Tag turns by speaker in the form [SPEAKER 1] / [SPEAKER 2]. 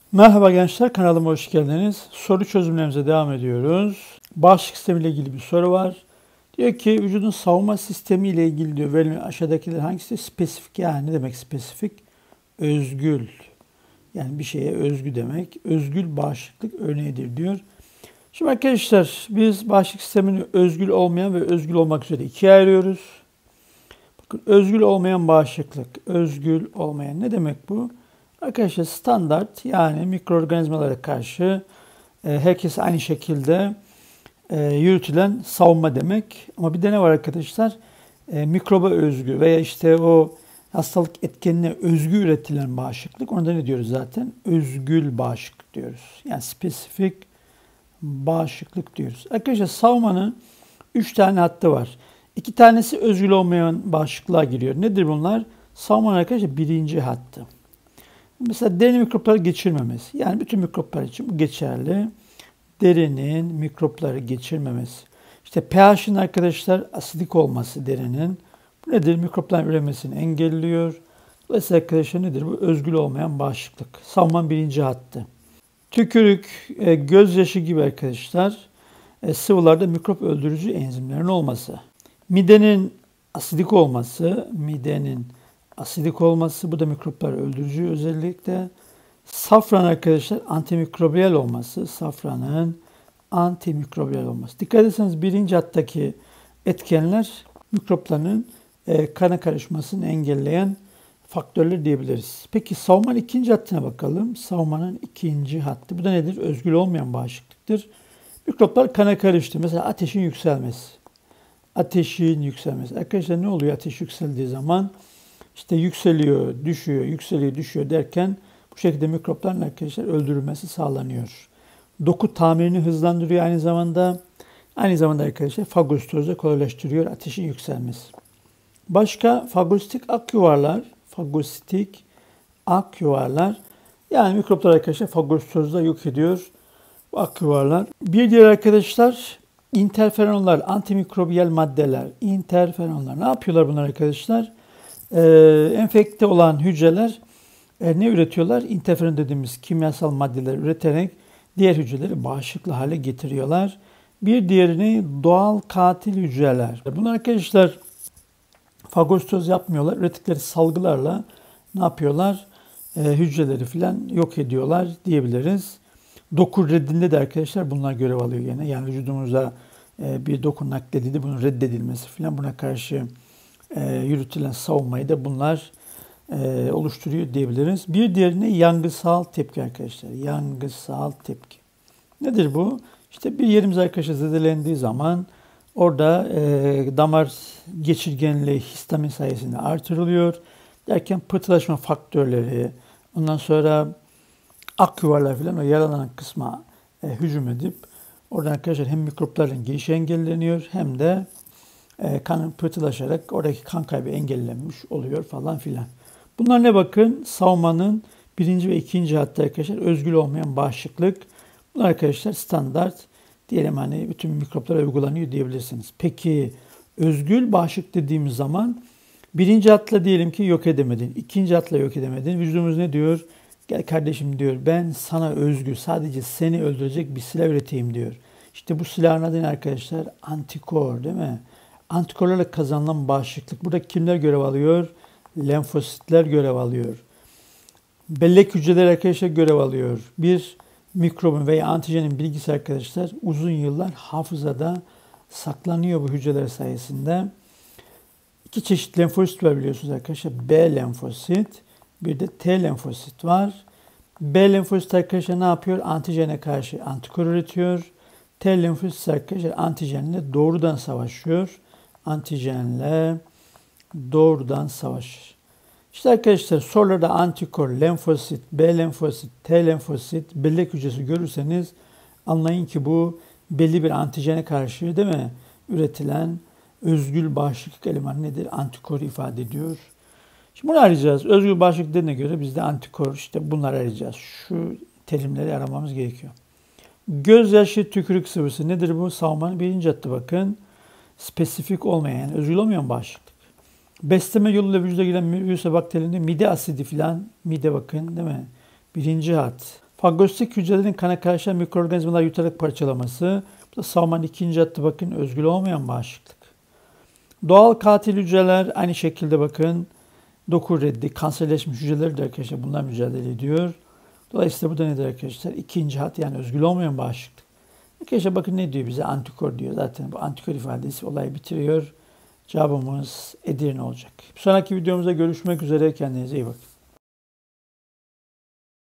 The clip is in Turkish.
[SPEAKER 1] Merhaba gençler, kanalıma hoş geldiniz. Soru çözümlerimize devam ediyoruz. Bağışıklık sistemi ile ilgili bir soru var. Diyor ki vücudun savunma sistemi ile ilgili diyor verilen aşağıdakiler hangisi spesifik, yani ne demek spesifik? Özgül. Yani bir şeye özgü demek. Özgül bağışıklık örneğidir diyor. Şimdi arkadaşlar biz bağışıklık sistemini özgül olmayan ve özgül olmak üzere ikiye ayırıyoruz. Bakın, özgül olmayan bağışıklık. Özgül olmayan ne demek bu? Arkadaşlar standart, yani mikroorganizmalara karşı herkes aynı şekilde yürütülen savunma demek. Ama bir de ne var arkadaşlar? Mikroba özgü veya işte o hastalık etkenine özgü üretilen bağışıklık. Ona da ne diyoruz zaten? Özgül bağışıklık diyoruz. Yani spesifik bağışıklık diyoruz. Arkadaşlar savunmanın 3 tane hattı var. 2 tanesi özgül olmayan bağışıklığa giriyor. Nedir bunlar? Savunmanın arkadaşlar birinci hattı. Mesela derinin mikropları geçirmemesi. Yani bütün mikroplar için bu geçerli. Derinin mikropları geçirmemesi. İşte pH'in arkadaşlar asidik olması derinin. Bu nedir? Mikropların üremesini engelliyor. Dolayısıyla arkadaşlar nedir? Bu özgül olmayan bağışıklık. Savunmanın birinci hattı. Tükürük, gözyaşı gibi arkadaşlar sıvılarda mikrop öldürücü enzimlerin olması. Midenin asidik olması, bu da mikropları öldürücü özellikle. Safran arkadaşlar antimikrobiyal olması, Dikkat ederseniz birinci hattaki etkenler mikropların kana karışmasını engelleyen faktörler diyebiliriz. Peki savunmanın ikinci hattına bakalım. Savunmanın ikinci hattı. Bu da nedir? Özgül olmayan bağışıklıktır. Mikroplar kana karıştı. Mesela ateşin yükselmesi. Arkadaşlar ne oluyor ateş yükseldiği zaman? İşte yükseliyor, düşüyor derken bu şekilde mikropların arkadaşlar öldürülmesi sağlanıyor. Doku tamirini hızlandırıyor aynı zamanda. Aynı zamanda arkadaşlar fagositozu kolaylaştırıyor ateşin yükselmesi. Başka fagositik ak yuvarlar. Yani mikroplar arkadaşlar fagositozda yok ediyor bu ak yuvarlar. Bir diğer arkadaşlar interferonlar, antimikrobiyal maddeler. Ne yapıyorlar bunlar arkadaşlar? Enfekte olan hücreler ne üretiyorlar? İnterferon dediğimiz kimyasal maddeler üreterek diğer hücreleri bağışıklı hale getiriyorlar. Bir diğerini doğal katil hücreler. Bunlar arkadaşlar fagositoz yapmıyorlar. Ürettikleri salgılarla ne yapıyorlar? Hücreleri filan yok ediyorlar diyebiliriz. Doku reddinde de arkadaşlar bunlar görev alıyor gene. Yani vücudumuza bir doku nakledildi, bunun reddedilmesi filan, buna karşı yürütülen savunmayı da bunlar oluşturuyor diyebiliriz. Bir diğerine yangısal tepki arkadaşlar. Yangısal tepki. Nedir bu? İşte bir yerimiz arkadaşlar zedelendiği zaman orada damar geçirgenliği histamin sayesinde artırılıyor. Derken pıhtılaşma faktörleri, ondan sonra ak yuvarlar falan o yaralanan kısma hücum edip oradan arkadaşlar hem mikropların girişi engelleniyor hem de kan pıhtılaşarak oradaki kan kaybı engellenmiş oluyor falan filan. Bunlar ne bakın? Savunmanın birinci ve ikinci hatta arkadaşlar özgül olmayan bağışıklık. Bunlar arkadaşlar standart. Diyelim hani bütün mikroplara uygulanıyor diyebilirsiniz. Peki özgül bağışıklık dediğimiz zaman birinci hatla diyelim ki yok edemedin. İkinci hatla yok edemedin. Vücudumuz ne diyor? Gel kardeşim diyor, ben sana özgü, sadece seni öldürecek bir silah üreteyim diyor. İşte bu silahın adı ne arkadaşlar? Antikor, değil mi? Antikorlarla kazanılan bağışıklık. Burada kimler görev alıyor? Lenfositler görev alıyor. Bellek hücreleri arkadaşlar görev alıyor. Bir mikrobun veya antijenin bilgisi arkadaşlar uzun yıllar hafızada saklanıyor bu hücreler sayesinde. İki çeşit lenfosit var biliyorsunuz arkadaşlar. B lenfosit, bir de T lenfosit var. B lenfosit arkadaşlar ne yapıyor? Antijene karşı antikor üretiyor. T lenfosit arkadaşlar antijenle doğrudan savaşıyor. İşte arkadaşlar sorularda antikor, lenfosit, B lenfosit, T lenfosit, bellek hücresi görürseniz anlayın ki bu belli bir antijene karşı, değil mi, üretilen özgül bağışıklık elemanı nedir? Antikor ifade ediyor. Şimdi bunu arayacağız. Özgül bağışıklık dediğine göre biz de antikor, işte bunları arayacağız. Şu terimleri aramamız gerekiyor. Gözyaşı tükürük sıvısı nedir bu? Savunmanın birinci hattı bakın. Spesifik olmayan, yani özgül olmayan bağışıklık. Besleme yoluyla vücuda giren virüs ve bakterinin mide asidi filan, mide bakın, değil mi? Birinci hat. Fagositik hücrelerin kana karşı mikroorganizmalar yutarak parçalaması. Bu da savunmanın ikinci hattı bakın, özgül olmayan bağışıklık. Doğal katil hücreler aynı şekilde bakın. Doku reddi, kanserleşmiş hücreler de arkadaşlar bunlar mücadele ediyor. Dolayısıyla bu da nedir arkadaşlar? İkinci hat, yani özgül olmayan bağışıklık. Arkadaşlar bakın ne diyor bize? Antikor diyor. Zaten bu antikor ifadesi olayı bitiriyor. Cevabımız Edirne olacak. Bir sonraki videomuzda görüşmek üzere. Kendinize iyi bakın.